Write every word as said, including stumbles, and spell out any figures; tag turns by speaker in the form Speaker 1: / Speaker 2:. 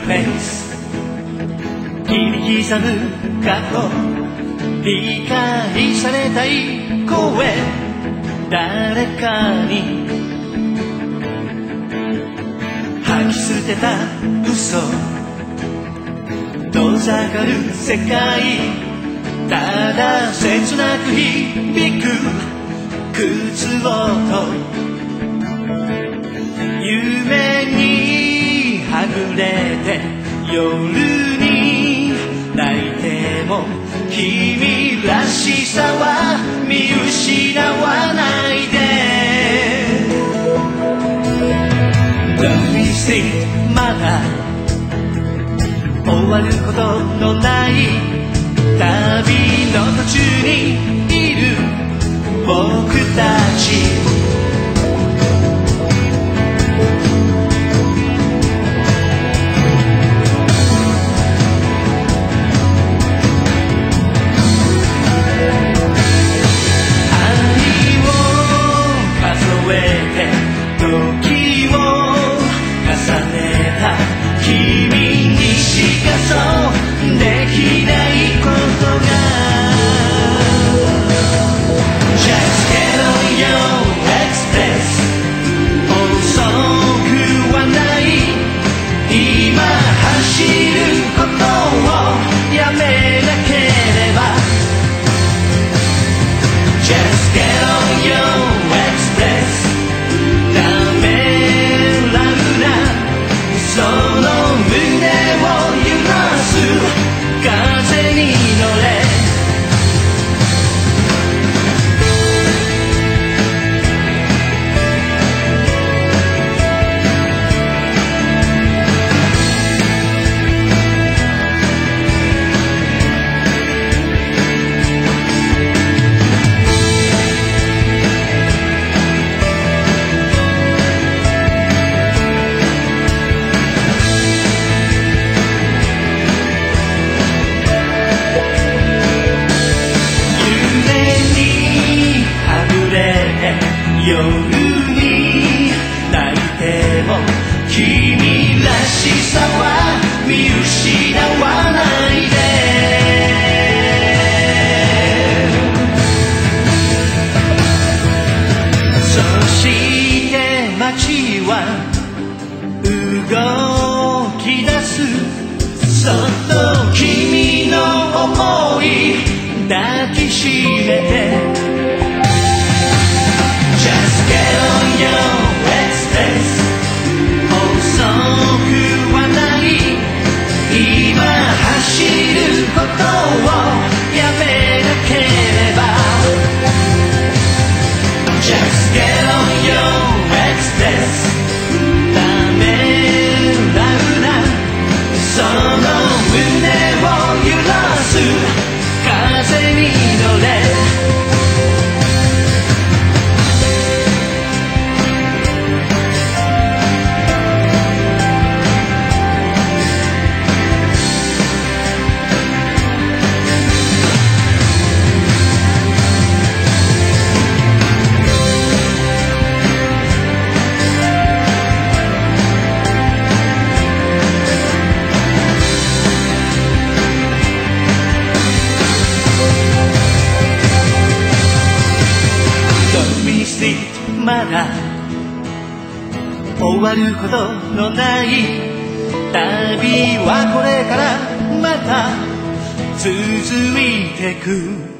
Speaker 1: place 切り刻む過去理解されたい声誰かに吐き捨てた嘘遠ざかる世界ただ切なく響く靴音夢にはぐれて夜に泣いても君らしさは見失わないで Don't be sick まだ終わることのない旅の途中にいる僕たち夜に泣いても君らしさは見失わないでそして街は動き出すそっと君の想い抱きしめてまだ終わることのない旅はこれからまた続いてく